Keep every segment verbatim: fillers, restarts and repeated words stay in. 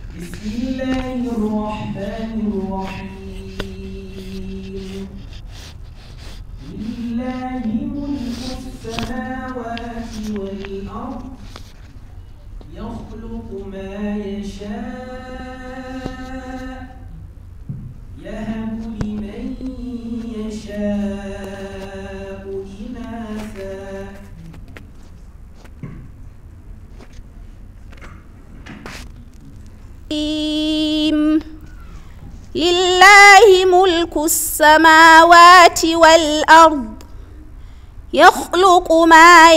بسم الله الرحمن الرحيم لله ملك السماوات والأرض يخلق ما يشاء يهب لمن يشاء إناثا لله ملك السماوات والأرض يخلق ما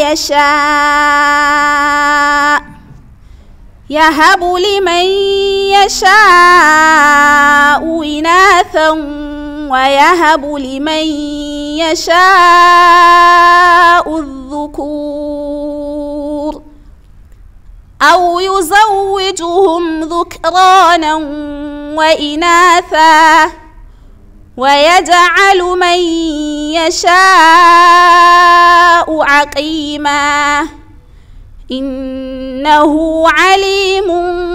يشاء يهب لمن يشاء إناثا ويهب لمن يشاء الذكور أو يزوجهم ذكرانا وإناثا ويجعل من يشاء عقيما إنه عليم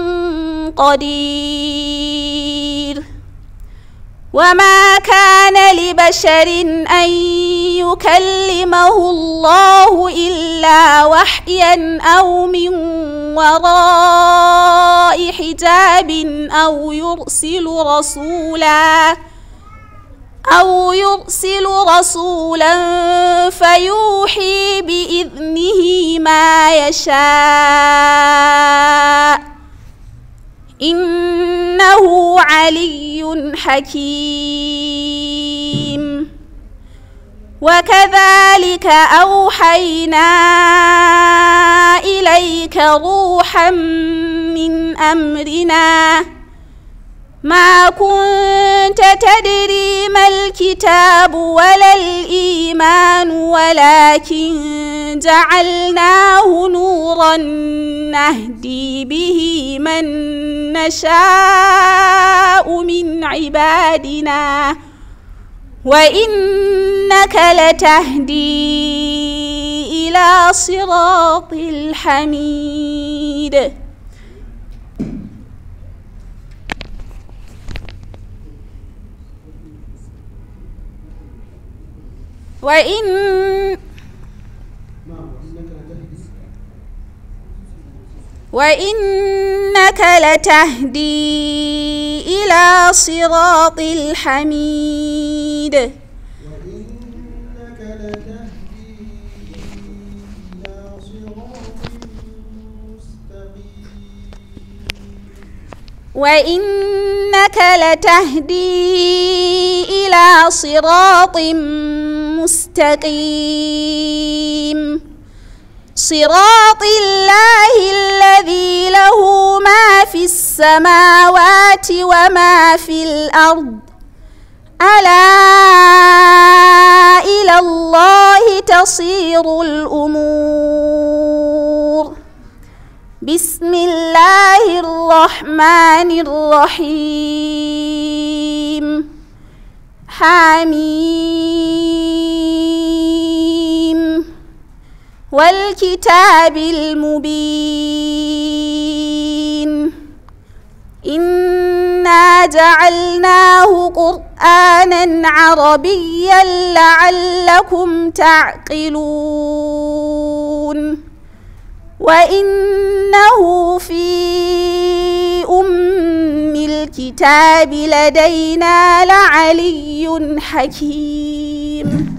قدير. وما كان لبشر أن يكلمه الله إلا وحيا أو من وراء حجاب أو يرسل رسولا أو يرسل رسولا فيوحي بإذنه ما يشاء إنه علي حكيم. وكذلك أوحينا إليك روحا من أمرنا ما كنت تدري ما الكتاب ولا الإيمان ولكن جعلناه نورا نهدي به من نشاء من عبادنا وإنك لتهدي إلى صراط الحميد. وإن وإنك لتهدي إلى صراط الحميد. وإنك لتهدي إلى صراط مستقيم. وإنك لتهدي إلى صراط مستقيم صراط الله الذي له ما في السماوات وما في الأرض ألا إلى الله تصير الأمور. بسم الله الرحمن الرحيم حميم والكتاب المبين إنا جعلناه قرآنا عربيا لعلكم تعقلون وإنه في أم الكتاب لدينا لعلي حكيم.